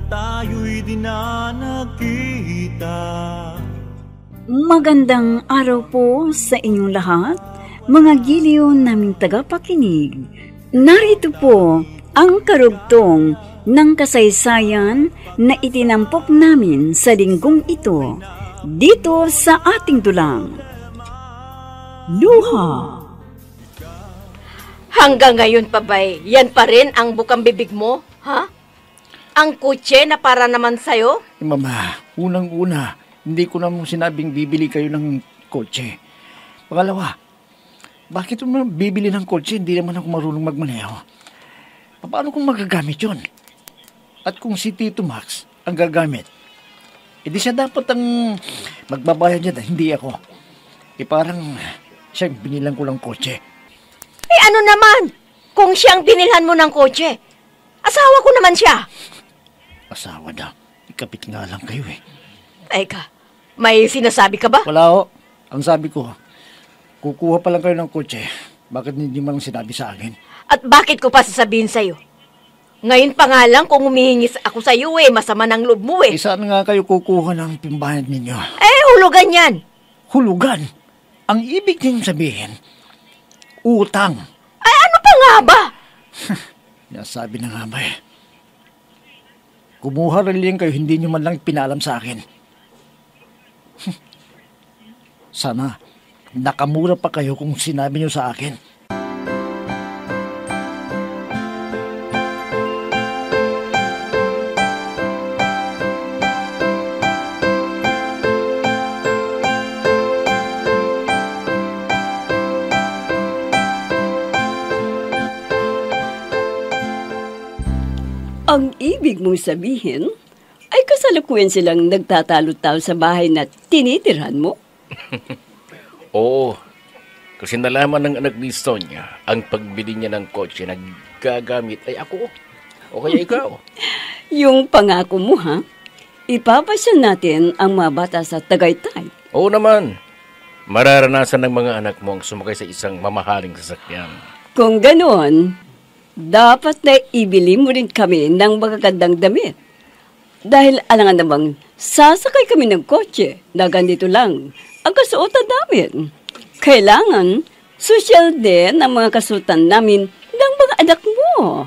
tayo'y di na nakita. Magandang araw po sa inyong lahat, mga giliw naming tagapakinig. Narito po ang karugtong ng kasaysayan na itinampok namin sa linggong ito, dito sa ating dulang. Luha. Hanggang ngayon pa ba'y, yan pa rin ang bukang bibig mo, ha? Ang kutse na para naman sa'yo? Mama, unang-una, hindi ko naman sinabing bibili kayo ng kotse. Pangalawa, bakit mo bibili ng kotse? Hindi naman ako marunong magmaneho. Paano kung magagamit yun? At kung si Tito Max ang gagamit, edi siya dapat ang magbabayad niya, hindi ako. Parang siyang binilang ko lang kotse. Ano naman? Kung siyang binilhan mo ng kotse, asawa ko naman siya. Asawa daw? Ikapit nga lang kayo eh. Teka, may sinasabi ka ba? Wala ho. Ang sabi ko, kukuha pa lang kayo ng kotse. Bakit hindi mo lang sinabi sa akin? At bakit ko pa sasabihin sa'yo? Ngayon pa nga lang kung humihingi ako sa'yo masama ng loob mo Saan nga kayo kukuha ng pimbahan ninyo? Hulugan yan. Hulugan? Ang ibig niyong sabihin, utang. Ano pa nga ba? Nasabi na nga ba Kumuha rin kayo, hindi niyo man lang pinalam sa akin. Sana, nakamura pa kayo kung sinabi niyo sa akin. Ang ibig mong sabihin ay kasalukuyan silang nagtatalo-talo sa bahay na tinitirhan mo? Oo. Kasi nalaman ng anak ni Sonia ang pagbili niya ng kotse na gagamit ay ako. O kaya ikaw. Yung pangako mo, ha? Ipapasya natin ang mga bata sa Tagaytay. Oo naman. Mararanasan ng mga anak mo ang sumakay sa isang mamahaling sasakyan. Kung ganoon, dapat na ibili mo rin kami ng magagandang damit. Dahil alangan namang sasakay kami ng kotse na ganito lang ang kasuotan namin. Kailangan social din ang mga kasuotan namin ng mga anak mo.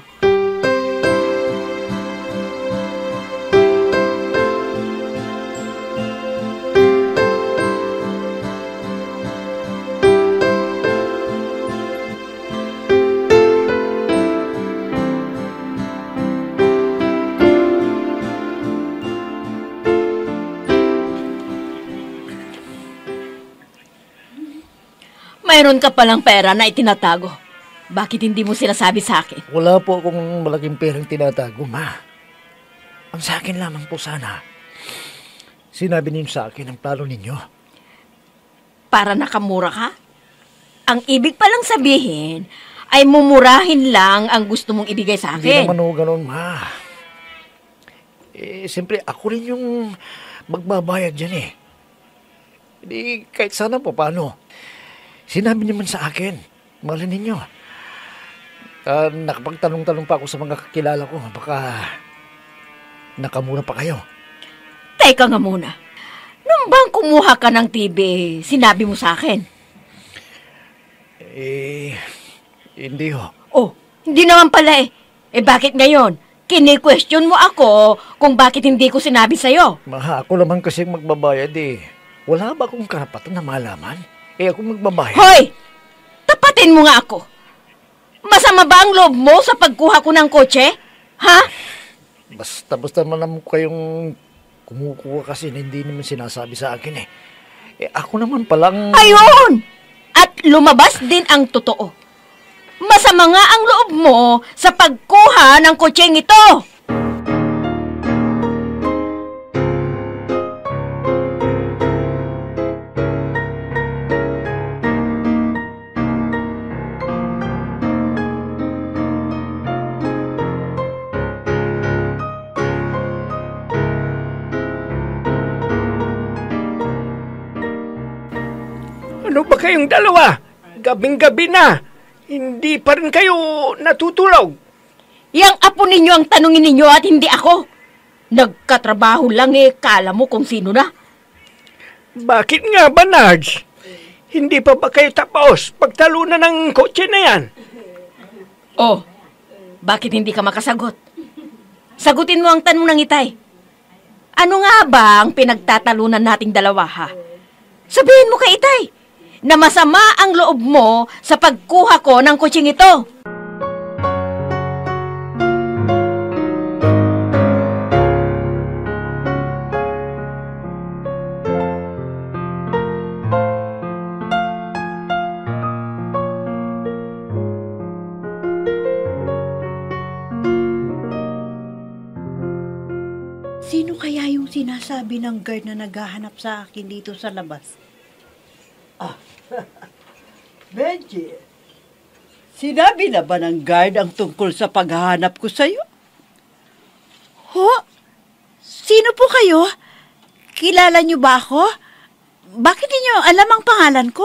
Mayroon ka palang pera na itinatago. Bakit hindi mo sinasabi sa akin? Wala po akong malaking perang tinatago, Ma. Ang sa akin lamang po sana. Sinabi ninyo sa akin ang plano ninyo. Para nakamura ka? Ang ibig palang sabihin ay mumurahin lang ang gusto mong ibigay sa akin. Hindi naman o ganun, Ma. Siyempre, ako rin yung magbabayad dyan Hindi, kahit sana po, paano? Sinabi naman sa akin, mahal ninyo. Nakapagtanong-tanong pa ako sa mga kakilala ko, baka nakamura pa kayo. Teka nga muna. Nung bang kumuha ka ng TV, sinabi mo sa akin? Hindi ho. Oh, hindi naman pala bakit ngayon? Kini-question mo ako kung bakit hindi ko sinabi sa'yo. Maha, ako naman kasi magbabayad Wala ba akong karapatan na malaman? Ako magbabayad. Hoy! Tapatin mo nga ako. Masama ba ang loob mo sa pagkuha ko ng kotse? Ha? Basta naman kayong kumukuha kasi na hindi naman sinasabi sa akin ako naman palang... Ayun! At lumabas din ang totoo. Masama nga ang loob mo sa pagkuha ng kotseng ito. Ano ba kayong dalawa? Gabing-gabi na. Hindi pa rin kayo natutulog. Yang apo ninyo ang tanungin ninyo at hindi ako. Nagkatrabaho lang kala mo kung sino na. Bakit nga ba, Nards? Hindi pa ba kayo tapos pagtalunan ng kotse na yan? Oh, bakit hindi ka makasagot? Sagutin mo ang tanong ng Itay. Ano nga ba ang pinagtatalunan nating dalawa, ha? Sabihin mo kay Itay na masama ang loob mo sa pagkuha ko ng kutsing ito. Sino kaya yung sinasabi ng guard na naghahanap sa akin dito sa labas? Benji, sinabi na ba ng guard ang tungkol sa paghahanap ko sa'yo? Ho? Sino po kayo? Kilala niyo ba ako? Bakit niyo alam ang pangalan ko?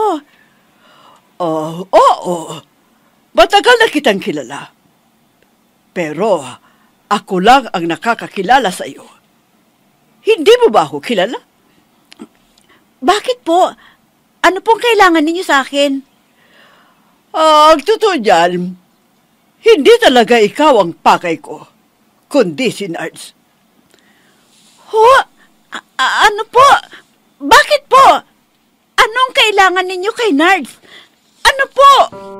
Oo. Matagal na kitang kilala. Pero ako lang ang nakakakilala sa'yo. Hindi mo ba ako kilala? Bakit po? Ano pong kailangan ninyo sa akin? Ang totoo dyan, hindi talaga ikaw ang pakay ko, kundi si Nards. Ho? Ano po? Bakit po? Anong kailangan ninyo kay Nards? Ano po?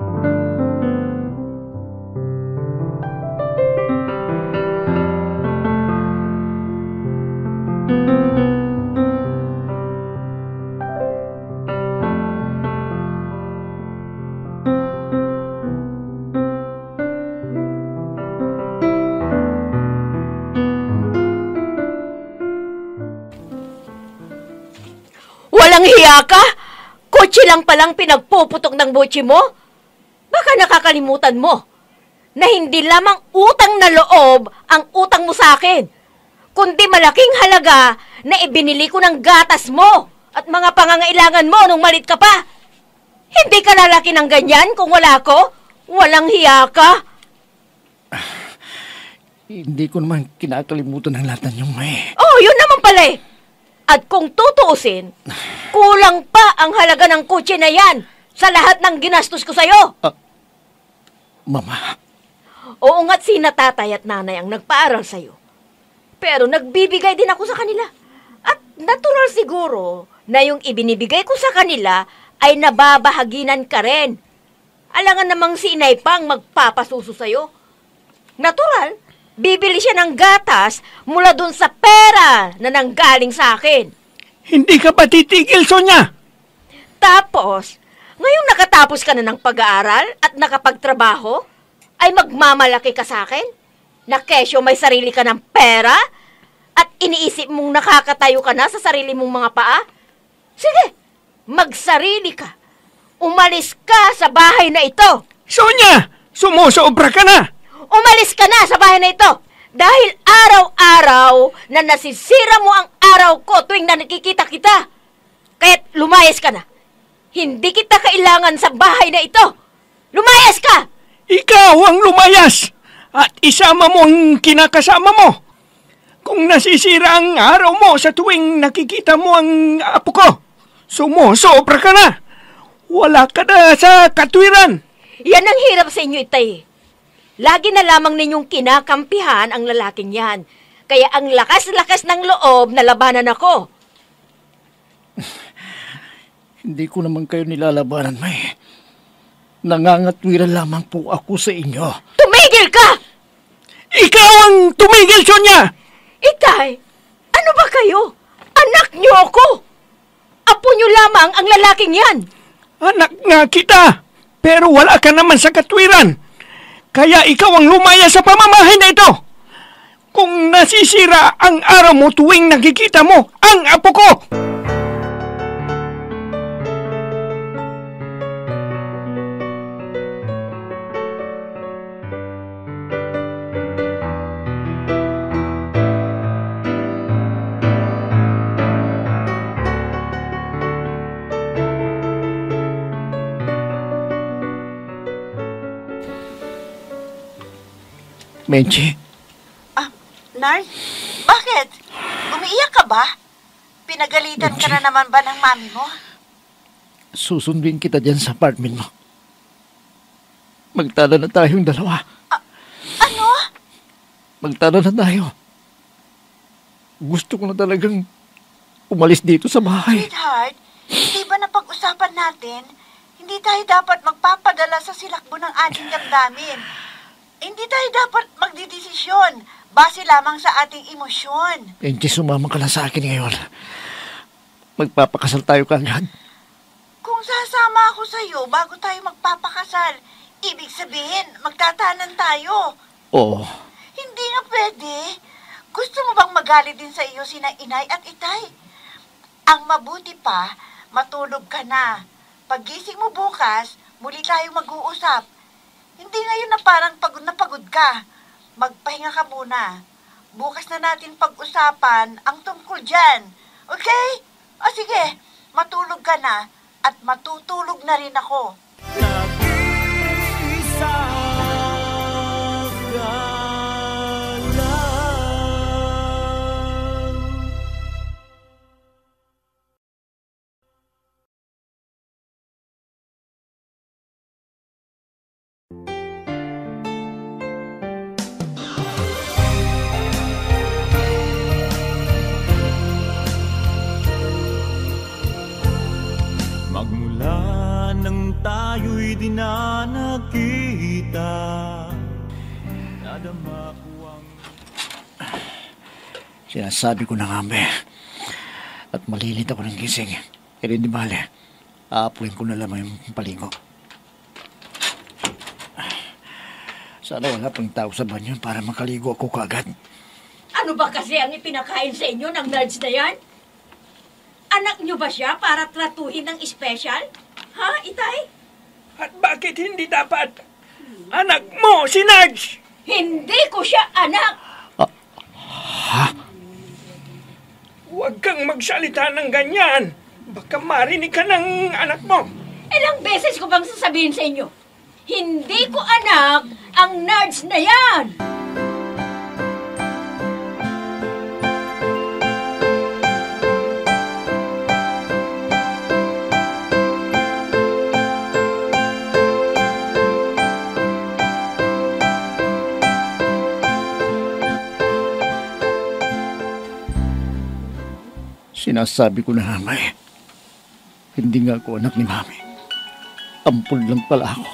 Walang hiya ka? Kotse lang palang pinagpuputok ng botse mo? Baka nakakalimutan mo na hindi lamang utang na loob ang utang mo sa akin, kundi malaking halaga na ibinili ko ng gatas mo at mga pangangailangan mo nung malit ka pa. Hindi ka lalaki ng ganyan kung wala ko? Walang hiya ka? Hindi ko naman kinakalimutan ng lahat ng yung may. Oh, yun naman pala eh. At kung tutuusin, kulang pa ang halaga ng kotse na yan sa lahat ng ginastos ko sa'yo. Mama. Oo nga't sina tatay at nanay ang nagpaaral sa'yo. Pero nagbibigay din ako sa kanila. At natural siguro na yung ibinibigay ko sa kanila ay nababahaginan ka rin. Alangan namang si inay pang magpapasuso sa'yo. Natural, bibili siya ng gatas mula dun sa pera na nanggaling sa akin. Hindi ka ba titigil, Sonia? Tapos, ngayong nakatapos ka na ng pag-aaral at nakapagtrabaho, ay magmamalaki ka sa akin? Na kesyo may sarili ka ng pera? At iniisip mong nakakatayo ka na sa sarili mong mga paa? Sige, magsarili ka. Umalis ka sa bahay na ito. Sonia, sumusobra ka na. Umalis ka na sa bahay na ito. Dahil araw-araw na nasisira mo ang araw ko tuwing na nakikita kita. Kaya't lumayas ka na. Hindi kita kailangan sa bahay na ito. Lumayas ka! Ikaw ang lumayas at isama mo ang kinakasama mo. Kung nasisira ang araw mo sa tuwing nakikita mo ang apo ko, sumusobra ka na. Wala ka na sa katwiran. Yan ang hirap sa inyo, Itay. Lagi na lamang ninyong kinakampihan ang lalaking yan. Kaya ang lakas-lakas ng loob na labanan ako. Hindi ko naman kayo nilalabanan, May. Nangangatwiran lamang po ako sa inyo. Tumigil ka! Ikaw ang tumigil, Sonia! Itay, ano ba kayo? Anak niyo ako! Apo niyo lamang ang lalaking yan! Anak nga kita, pero wala ka naman sa katwiran. Kaya ikaw ang lumaya sa pamamahay na ito. Kung nasisira ang araw mo tuwing nakikita mo ang apo ko. Benji, Nard? Bakit? Umiiyak ka ba? Pinagalitan ka na naman ba ng mami mo? Susundin kita dyan sa apartment mo. Magtala na tayong dalawa. Ano? Magtala na tayo. Gusto ko na talagang umalis dito sa bahay. Sweetheart, hindi ba napag-usapan natin? Hindi tayo dapat magpapadala sa silakbo ng ating damdamin. Hindi tayo dapat magdidesisyon base lamang sa ating emosyon. Angie, sumama ka na sa akin ngayon. Magpapakasal tayo kagad. Kung sasama ako sa iyo bago tayo magpapakasal, ibig sabihin, magtatanan tayo. Oo. Hindi nga pwede. Gusto mo bang magalit din sa iyo sina inay at itay? Ang mabuti pa, matulog ka na. Paggising mo bukas, muli tayo mag-uusap. Hindi ngayon na parang pagod ka. Magpahinga ka muna. Bukas na natin pag-usapan ang tungkol dyan. Okay? O sige, matulog ka na at matutulog na rin ako. Nag-iisa ka lang. Magmula nang tayo'y di na nakita, nadama ko ang... Sinasabi ko na nga, Ambe. At malilit ako ng gising. Pero hindi bale. Aapuin ko na lamang yung palingo. Sana wala pang tao sa banyo para makaligo ako kaagad. Ano ba kasi ang ipinakain sa inyo ng nerds na yan? Anak nyo ba siya para tratuhin ng espesyal? Ha, Itay? At bakit hindi dapat? Anak mo, si Nudge! Hindi ko siya anak! Huwag kang magsalita ng ganyan. Baka marinig ka ng anak mo. Ilang beses ko bang sasabihin sa inyo? Hindi ko anak ang nerds na yan! Sinasabi ko na nga, May. Hindi nga ako anak ni Mami. Ampun lang pala ako.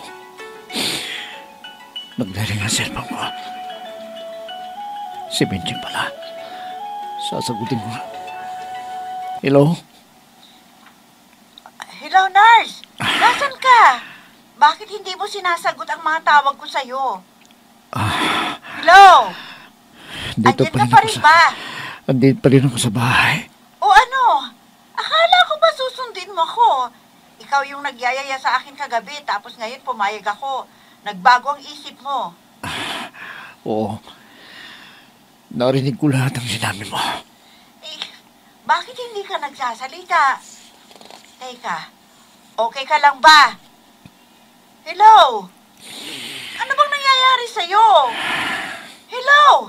Nagdaring ang cellphone ko. Si Benjing pala. Sasagutin ko nga. Hello? Hello, nurse. Nasaan ka? Bakit hindi mo sinasagot ang mga tawag ko sa'yo? Hello? Dito Andyan ka pa rin ba? Andito pa rin ako sa bahay. O ano? Akala ko ba susundin mo ako? Ikaw yung nagyayaya sa akin kagabi, tapos ngayon pumayag ako. Nagbago ang isip mo. Oo. Narinig ko lahat ang sinabi mo. Eh, bakit hindi ka nagsasalita? Teka, okay ka lang ba? Hello? Ano bang nangyayari sa'yo? Hello?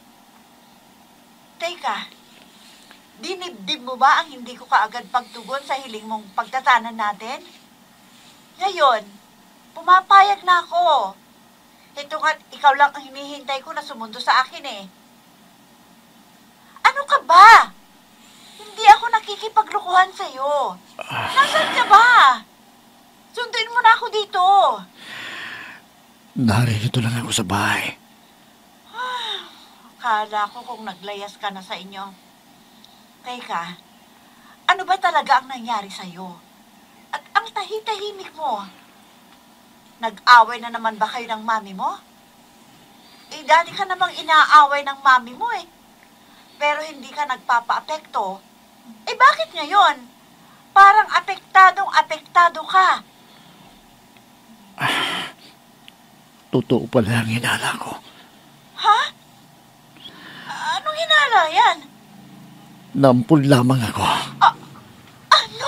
Teka, dinibdib mo ba ang hindi ko kaagad pagtugon sa hiling mong pagtatanan natin? Ngayon, pumapayag na ako. Ito nga, ikaw lang ang hinihintay ko na sumundo sa akin eh. Ano ka ba? Hindi ako nakikipaglukuhan sa'yo. Nasaan ka ba? Sunduin mo na ako dito. Narito lang ako sa bahay. Akala ko kung naglayas ka na sa inyo. Teka, ano ba talaga ang nangyari sa'yo? At ang tahi-tahimik mo? Nag-away na naman ba kayo ng mami mo? Eh, dati ka namang inaaway ng mami mo eh. Pero hindi ka nagpapa-apekto. Eh, bakit ngayon? Parang apektadong-apektado ka. Totoo pala ang hinala ko. Ha? Anong hinala yan? Nampun lamang ako. Ano?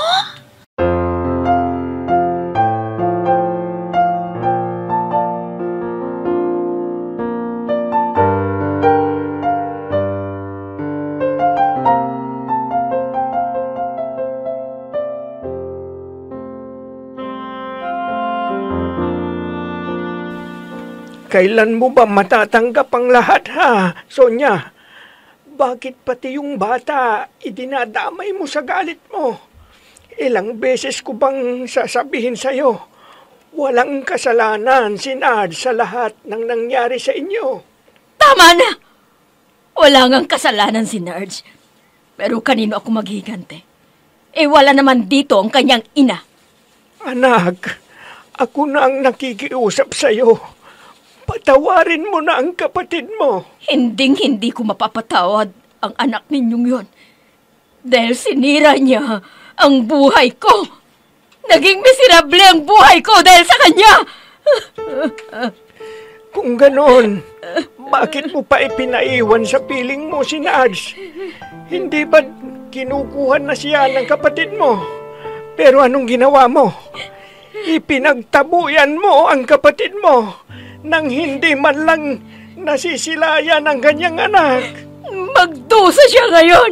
Kailan mo ba matatanggap ang lahat, ha, Sonya? Bakit pati yung bata idinadamay mo sa galit mo? Ilang beses ko bang sasabihin sa'yo, walang kasalanan si Nad sa lahat ng nangyari sa inyo. Tama na! Wala ngang kasalanan si Nards. Pero kanino ako maghihigante? Wala naman dito ang kanyang ina. Anak, ako na ang nakikiusap sa'yo. Patawarin mo na ang kapatid mo. Hindi ko mapapatawad ang anak ninyong yon. Dahil sinira niya ang buhay ko. Naging miserable ang buhay ko dahil sa kanya. Kung ganon, bakit mo pa ipinaiwan sa piling mo si Nads? Hindi ba kinukuhan na siya ng kapatid mo? Pero anong ginawa mo? Ipinagtabuyan mo ang kapatid mo nang hindi man lang nasisilayan ang kanyang anak. Magdusa siya ngayon.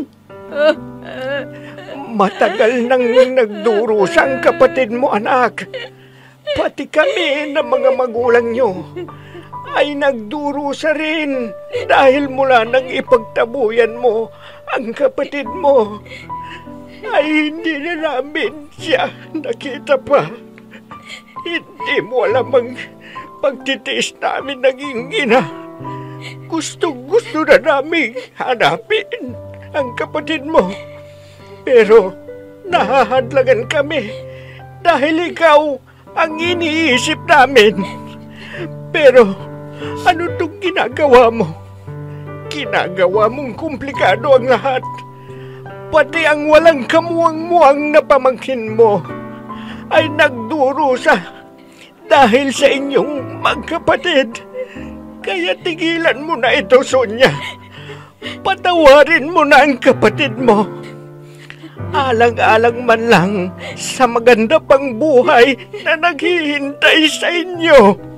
Matagal nang nagdurusa ang kapatid mo, anak. Pati kami na mga magulang nyo ay nagdurusa rin dahil mula nang ipagtabuyan mo ang kapatid mo ay hindi na namin siya nakita pa. Hindi mo alam ang pagtitiis namin naging ina. Gusto na namin hanapin ang kapatid mo. Pero nahahadlangan kami dahil ikaw ang iniisip namin. Pero ano itong ginagawa mo? Ginagawa mong komplikado ang lahat. Pati ang walang kamuang-muang na pamangkin mo ay nagdurusa dahil sa inyong magkapatid. Kaya tigilan mo na ito, Sonya. Patawarin mo na ang kapatid mo. Alang-alang man lang sa maganda pang buhay na naghihintay sa inyo.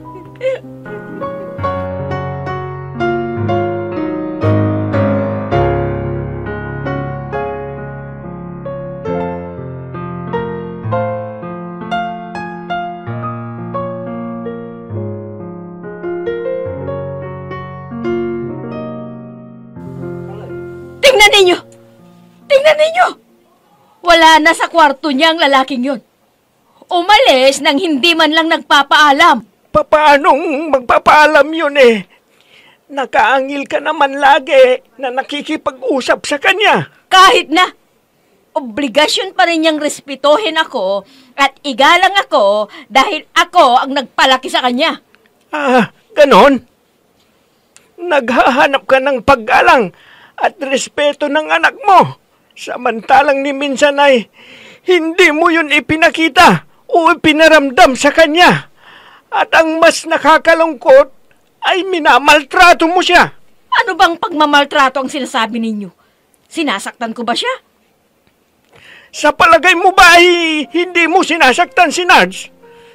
Tingnan ninyo! Wala na sa kwarto niya ang lalaking yun. Umalis nang hindi man lang nagpapaalam. Paanong magpapaalam yun eh? Nakaangil ka naman lagi na nakikipag-usap sa kanya. Kahit na, obligasyon pa rin niyang respetuhin ako at igalang ako dahil ako ang nagpalaki sa kanya. Ganon? Naghahanap ka ng paggalang at respeto ng anak mo. Samantalang ni minsan ay hindi mo yun ipinakita o ipinaramdam sa kanya. At ang mas nakakalungkot ay minamaltrato mo siya. Ano bang pagmamaltrato ang sinasabi ninyo? Sinasaktan ko ba siya? Sa palagay mo ba ay hindi mo sinasaktan si Nads?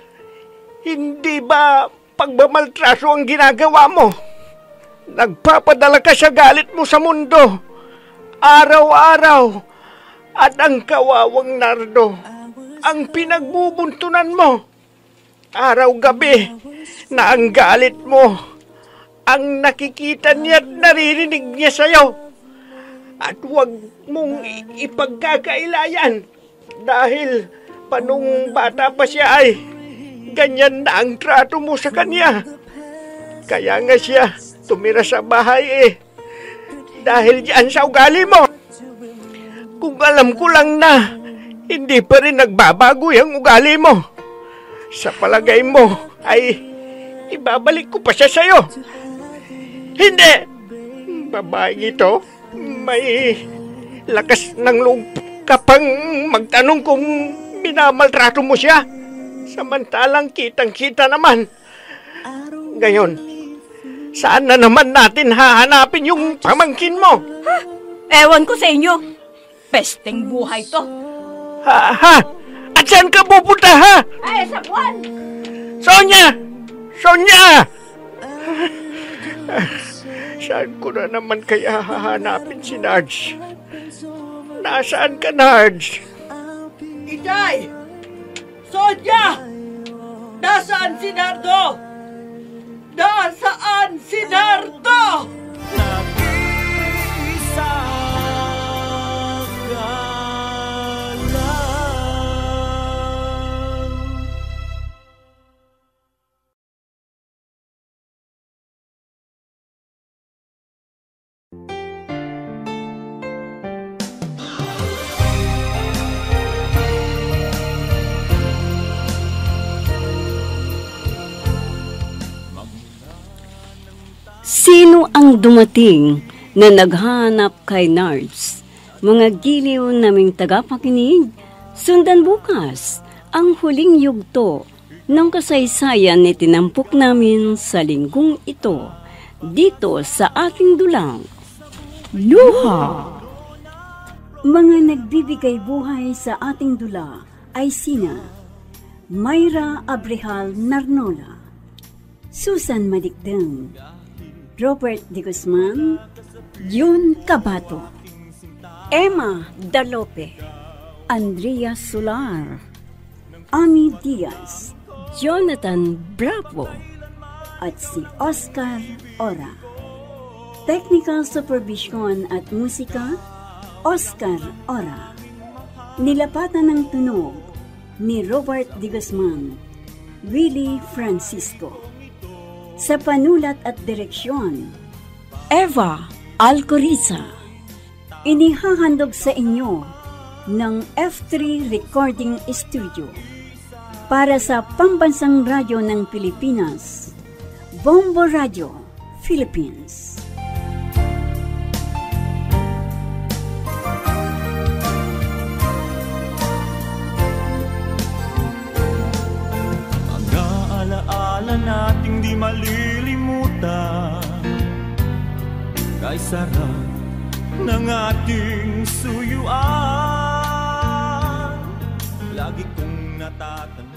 Hindi ba pagmamaltrato ang ginagawa mo? Nagpapadala ka sa galit mo sa mundo araw-araw, at ang kawawang Nardo ang pinagbubuntunan mo. Araw-gabi na ang galit mo ang nakikita niya at naririnig niya sa'yo. At huwag mong ipagkakailayan dahil panung bata pa siya ay ganyan na ang trato mo sa kanya. Kaya nga siya tumira sa bahay dahil diyan sa ugali mo. Kung alam ko lang na hindi pa rin nagbabago yung ugali mo, sa palagay mo ay ibabalik ko pa siya sa'yo. Hindi! Babaeng ito, may lakas ng loob ka pang magtanong kung minamaltrato mo siya. Samantalang kitang-kita naman. Ngayon, saan na naman natin hahanapin yung pamangkin mo? Ewan ko sa inyo. Pesteng buhay to. Ha? At saan ka pupunta, ha? Ay, sa buwan! Sonya! Saan ko na naman kaya hahanapin si Nards? Nasaan ka, Nards? Itay! Sonya! Nasaan si Nardo? Nasaan si Nardo? Nag-iisa ka lang. Sino ang dumating na naghanap kay Nards? Mga giliw naming tagapakinig, sundan bukas ang huling yugto ng kasaysayan ni tinampok namin sa linggong ito dito sa ating dulang Luha. Mga nagbibigay buhay sa ating dula ay sina Mayra Abrehal Narnola, Susan Malikdeng, Robert De Guzman, Jun Cabato, Emma Dalope, Andrea Solar, Ami Diaz, Jonathan Bravo, at si Oscar Ora. Technical Supervision at Musika, Oscar Ora. Nilapatan ng tunog ni Robert De Guzman, Willie Francisco. Sa panulat at direksyon, Eva Alcoriza. Inihahandog sa inyo ng F3 Recording Studio para sa Pambansang Radyo ng Pilipinas, Bombo Radio, Philippines. Alaala nating di malilimutan, kay sarap ng ating suyuan. Lagi kong natatanda